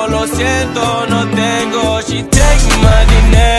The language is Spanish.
pero lo siento, no tengo. She take my dinero.